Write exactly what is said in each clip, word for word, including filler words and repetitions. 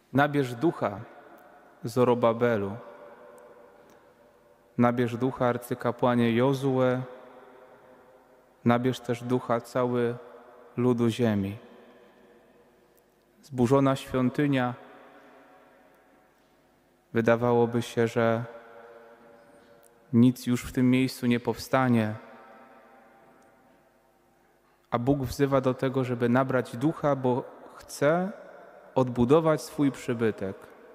Nabierz ducha, Zorobabelu. Nabierz ducha, arcykapłanie Jozue. Nabierz też ducha, cały ludu ziemi. Zburzona świątynia. Wydawałoby się, że nic już w tym miejscu nie powstanie, a Bóg wzywa do tego, żeby nabrać ducha, bo chce odbudować swój przybytek.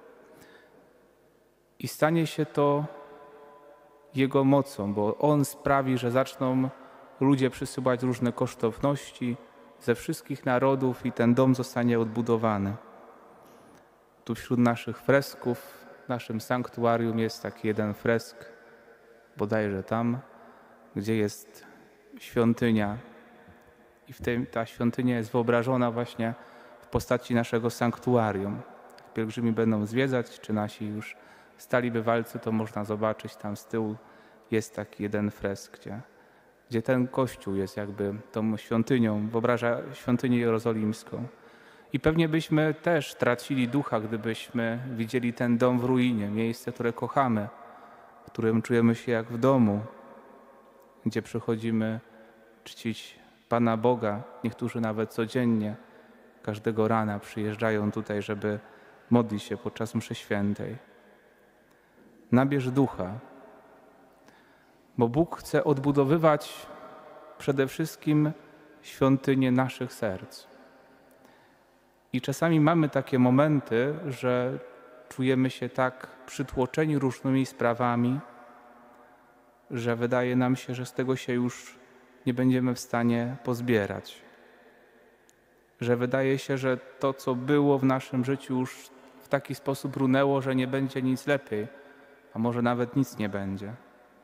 I stanie się to Jego mocą, bo On sprawi, że zaczną ludzie przysyłać różne kosztowności ze wszystkich narodów i ten dom zostanie odbudowany. Tu wśród naszych fresków, w naszym sanktuarium jest taki jeden fresk, bodajże tam, gdzie jest świątynia. I w tej, ta świątynia jest wyobrażona właśnie w postaci naszego sanktuarium. Jak pielgrzymi będą zwiedzać, czy nasi już stali bywalcy, to można zobaczyć, tam z tyłu jest taki jeden fresk, gdzie, gdzie ten kościół jest jakby tą świątynią, wyobraża świątynię jerozolimską. I pewnie byśmy też tracili ducha, gdybyśmy widzieli ten dom w ruinie, miejsce, które kochamy, w którym czujemy się jak w domu, gdzie przychodzimy czcić Pana Boga. Niektórzy nawet codziennie, każdego rana przyjeżdżają tutaj, żeby modlić się podczas mszy świętej. Nabierz ducha, bo Bóg chce odbudowywać przede wszystkim świątynię naszych serc. I czasami mamy takie momenty, że czujemy się tak przytłoczeni różnymi sprawami, że wydaje nam się, że z tego się już nie będziemy w stanie pozbierać. Że wydaje się, że to, co było w naszym życiu, już w taki sposób runęło, że nie będzie nic lepiej, a może nawet nic nie będzie.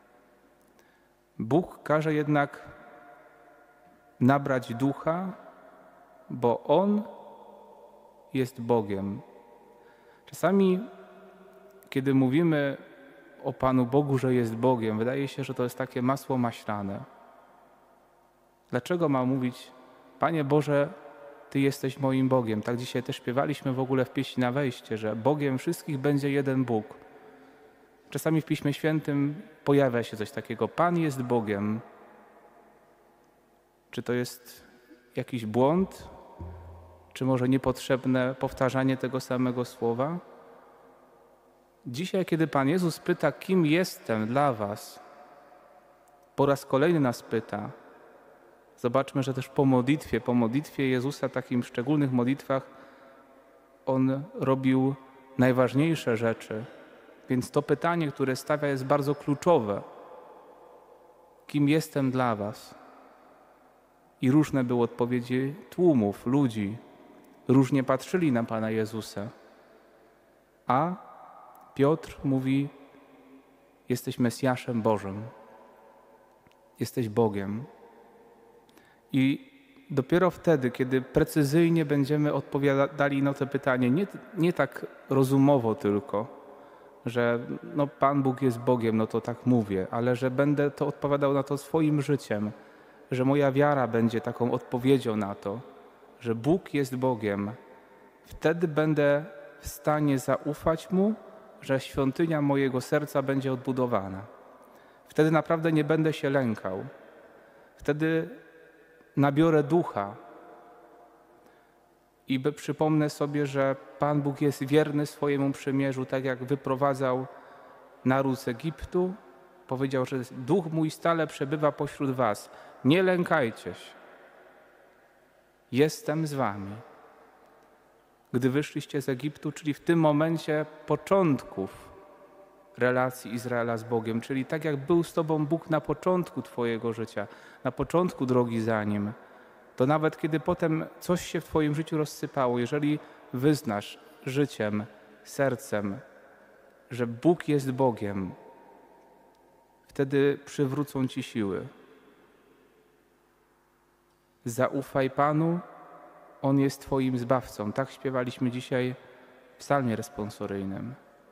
Bóg każe jednak nabrać ducha, bo On jest Bogiem. Czasami, kiedy mówimy o Panu Bogu, że jest Bogiem, wydaje się, że to jest takie masło maślane. Dlaczego ma mówić: Panie Boże, Ty jesteś moim Bogiem? Tak dzisiaj też śpiewaliśmy w ogóle w pieśni na wejście, że Bogiem wszystkich będzie jeden Bóg. Czasami w Piśmie Świętym pojawia się coś takiego: Pan jest Bogiem. Czy to jest jakiś błąd? Czy może niepotrzebne powtarzanie tego samego słowa? Dzisiaj, kiedy Pan Jezus pyta, kim jestem dla was, po raz kolejny nas pyta. Zobaczmy, że też po modlitwie, po modlitwie Jezusa, takim szczególnych modlitwach, On robił najważniejsze rzeczy. Więc to pytanie, które stawia, jest bardzo kluczowe. Kim jestem dla was? I różne były odpowiedzi tłumów, ludzi. Różnie patrzyli na Pana Jezusa. A Piotr mówi: jesteś Mesjaszem Bożym. Jesteś Bogiem. I dopiero wtedy, kiedy precyzyjnie będziemy odpowiadali na to pytanie, nie, nie tak rozumowo tylko, że no, Pan Bóg jest Bogiem, no to tak mówię, ale że będę to odpowiadał na to swoim życiem, że moja wiara będzie taką odpowiedzią na to, że Bóg jest Bogiem, wtedy będę w stanie zaufać Mu, że świątynia mojego serca będzie odbudowana. Wtedy naprawdę nie będę się lękał. Wtedy nabiorę ducha i przypomnę sobie, że Pan Bóg jest wierny swojemu przymierzu, tak jak wyprowadzał naród z Egiptu. Powiedział, że duch mój stale przebywa pośród was. Nie lękajcie się. Jestem z wami. Gdy wyszliście z Egiptu, czyli w tym momencie początków relacji Izraela z Bogiem, czyli tak jak był z tobą Bóg na początku twojego życia, na początku drogi za Nim, to nawet kiedy potem coś się w twoim życiu rozsypało, jeżeli wyznasz życiem, sercem, że Bóg jest Bogiem, wtedy przywrócą ci siły. Zaufaj Panu, On jest twoim Zbawcą. Tak śpiewaliśmy dzisiaj w psalmie responsoryjnym.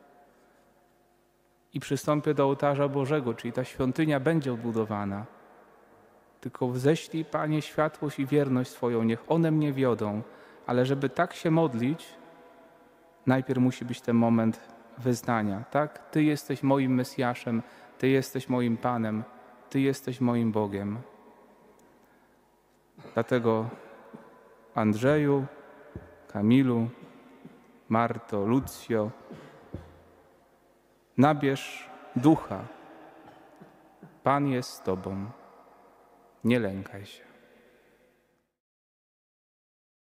I przystąpię do ołtarza Bożego, czyli ta świątynia będzie odbudowana. Tylko wześlij, Panie, światłość i wierność swoją, niech one mnie wiodą. Ale żeby tak się modlić, najpierw musi być ten moment wyznania, tak? Ty jesteś moim Mesjaszem, Ty jesteś moim Panem, Ty jesteś moim Bogiem. Dlatego Andrzeju, Kamilu, Marto, Lucjo, nabierz ducha. Pan jest z tobą. Nie lękaj się.